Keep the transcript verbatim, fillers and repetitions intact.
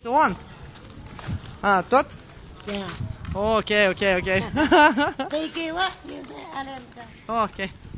Он? А, тот? Yeah. Окей, окей, окей. Take it what? You say, Alan. Окей.